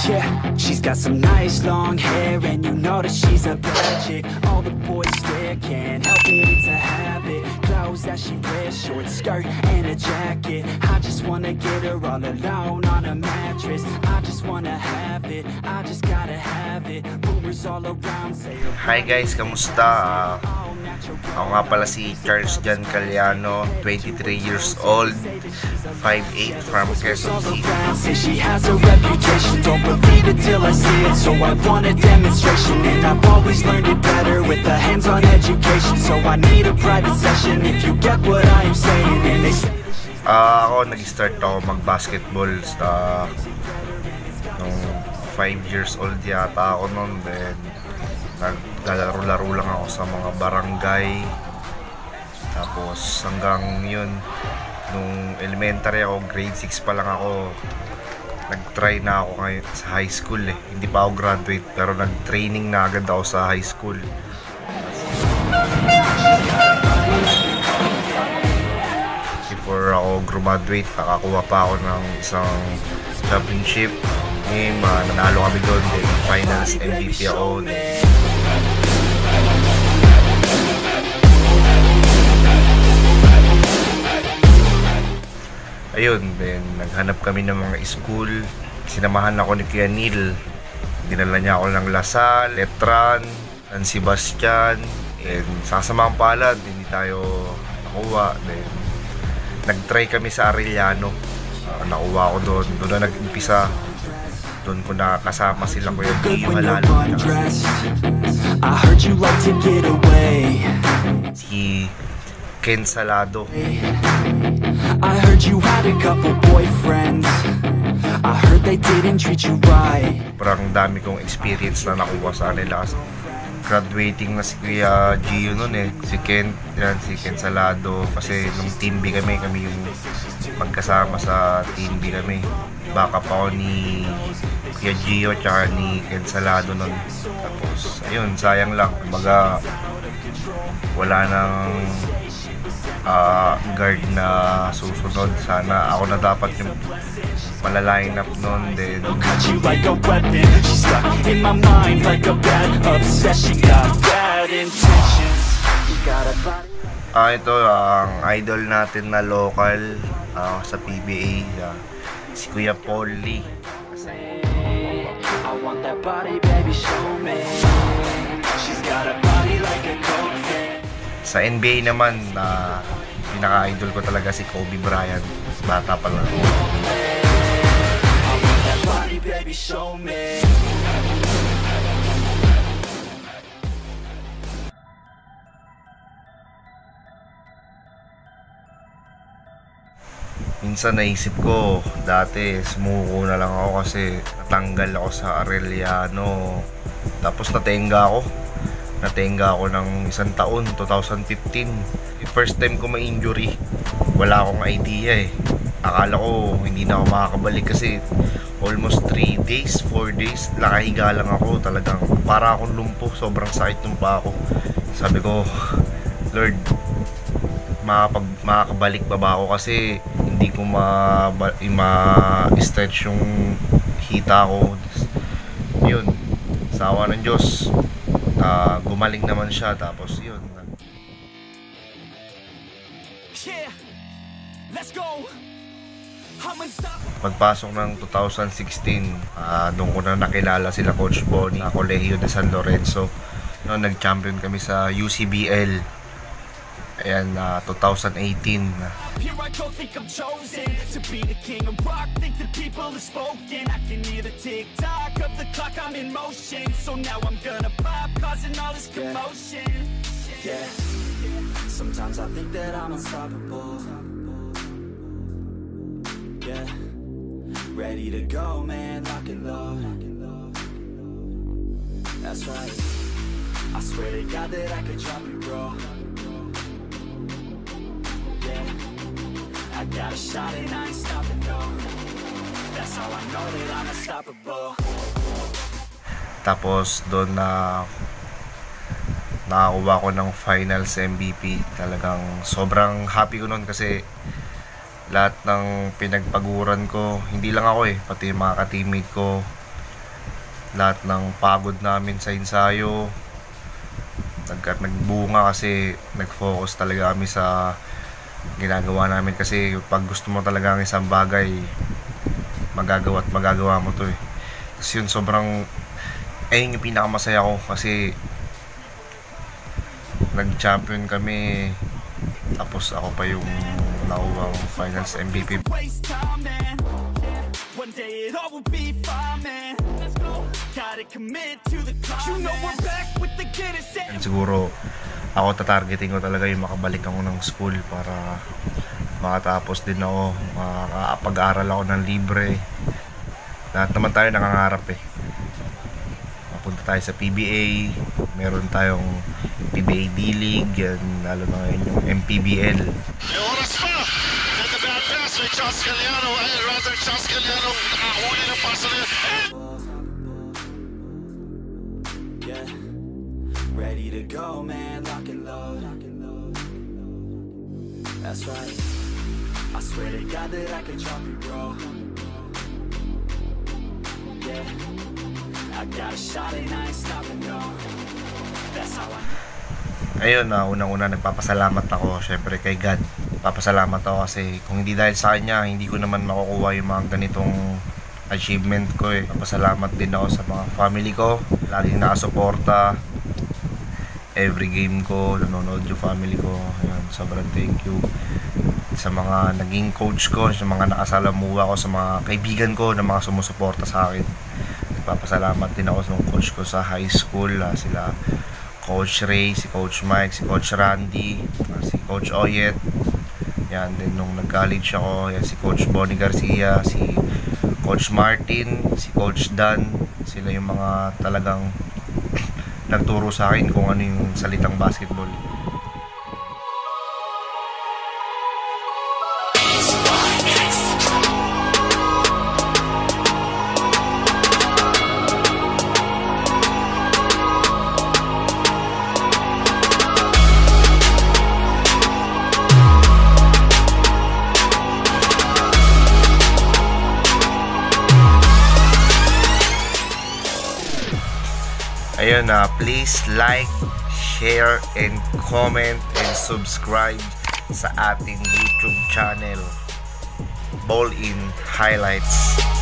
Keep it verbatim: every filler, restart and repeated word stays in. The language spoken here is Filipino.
Yeah, she's got some nice long hair, and you know that she's a bad chick. All the boys stare, can't help it, it's a habit. Clothes that she wears, short skirt and a jacket. I just wanna get her all alone on a mattress. I just wanna have it, I just gotta have it. Rumors all around say. Hi guys, kamusta? Uh, ako nga pala si Charles Jan Caliano, twenty-three years old, five eight from Quezon City. She has a reputation, don't believe it till I see it. So I want a demonstration, and I've always learned it better with a hands-on education. So I need a private session if you get what I am saying. And they say uh, ako nag-start ako mag-basketball sa nung five years old yata ako noon. Then naglalaro-laro lang ako sa mga barangay. Tapos hanggang yun, nung elementary ako, grade six pa lang ako, nag-try na ako sa high school eh. Hindi pa ako graduate, pero nag-training na agad ako sa high school. Before ako graduate, nakakuha pa ako ng isang championship game. Uh, nanalo kami doon, then finals M V P ako. Ayun, then naghanap kami ng mga school. Sinamahan ako ni Kuya Neil. Dinala niya ako ng Lasal, Letran, San Sebastian. And sasamahan palad, hindi tayo nakuha. Then nag-try kami sa Arellano. Uh, nakuha ako doon. Doon na nag-umpisa. Doon ko nakakasama sila Kuya Gio Halalo. I heard you like to get away. Si Ken Salado. I heard you had a couple boyfriends. I heard they didn't treat you right. Parang dami kong experience na nakuha sa kanila. Graduating na si Kuya Gio nun eh. Si Ken, yan, si Ken Salado. Kasi nung Team B kami, kami yung magkasama sa Team B kami. Baka pa ako ni Kuya Gio tsaka ni Ken Salado nun. Tapos, ayun, sayang lang. Kumbaga, wala nang uh, guard na susunod. Sana ako na dapat yung malaline up nun. Then ah, ito ang idol natin na local uh, sa P B A, uh, si Kuya Paul Lee. I want that body, baby, show me. She's got a body like a cocaine. Sa N B A naman, na uh, pinaka-idol ko talaga si Kobe Bryant. Bata pa lang. I want that body, baby, show me. Minsan naisip ko, dati sumuko na lang ako kasi natanggal ako sa Arellano. Tapos natenga ako. Natenga ako ng isang taon, twenty fifteen. First time ko ma-injury, wala akong idea eh. Akala ko hindi na ako makakabalik kasi almost three days, four days, nakahiga lang ako. Talagang para akong lumpo, sobrang sakit ng pa ako. Sabi ko, Lord, makapag, makakabalik ba ba ako kasi hindi ko ma-stretch yung hita ko. Yun, sawa ng Diyos, uh, gumaling naman siya. Tapos yun, pagpasok ng twenty sixteen, uh, doon ko na nakilala sila Coach Bonnie sa Colegio de San Lorenzo. No, nag-champion kami sa U C B L. Ayan, uh, twenty eighteen. Here I go, think I'm chosen to be the king of rock. Think the people have spoken. I can hear the tick-tock of the clock, I'm in motion. So now I'm gonna pop, causing all this commotion. Yeah, yeah. Sometimes I think that I'm unstoppable. Yeah, ready to go, man, lock and load. That's right, I swear to God that I could drop you, bro. I got a shot and I ain't stopping, no. That's how I know that I'm unstoppable. Tapos doon na nakakuha ko ng finals M V P. Talagang sobrang happy ko noon kasi lahat ng pinagpaguran ko, hindi lang ako eh, pati yung mga ka-teammate ko, lahat ng pagod namin sa ensayo nag nagbunga kasi nag-focus talaga kami sa ginagawa namin. Kasi pag gusto mo talaga ng isang bagay, magagawa at magagawa mo to eh. Kasi yun, sobrang ayun yung pinakamasaya ko kasi nag-champion kami, tapos ako pa yung nakuha ang finals M V P. One day it all will be fine, man. Let's go. Gotta commit to the climb. You know we're back with the Guinness. And siguro ako tatargeting ko talaga yung makabalik ako ng school para makatapos din ako, makakapag-aral ako ng libre. Lahat naman tayo nangangarap eh. Mapunta tayo sa P B A, meron tayong P B A D-League, yan, lalo na ngayon yung M P B L. Oras pa! Ganda ba ang pass ni Charles Galliano? Eh, rather Charles Galliano nakahuli ng pass na yun. Yeah, ready to go, man, lock and load. That's right, I swear to God that I can drop you, bro. Yeah, I got a shot and I ain't stopping, no. That's how I... Ayun na, unang-una nagpapasalamat ako syempre kay God. Nagpapasalamat ako kasi kung hindi dahil sa kanya, hindi ko naman makukuha yung mga ganitong achievement ko eh. Nagpapasalamat din ako sa mga family ko, laging nakasuporta. Every game ko, nanonood yung family ko. Ayun, sobrang thank you sa mga naging coach ko, sa mga nakasalamuha ko, sa mga kaibigan ko na mga sumusuporta sa akin. Nagpapasalamat din ako sa mga coach ko sa high school, ah, sila Coach Ray, si Coach Mike, si Coach Randy, si Coach Oyet. Yan din nung nag-college ako, yan, si Coach Bonnie Garcia, si Coach Martin, si Coach Dan. Sila yung mga talagang nagturo sa akin kung ano yung salitang basketball. Ayun na, uh, please like, share, and comment, and subscribe sa ating YouTube channel, Ball In Highlights.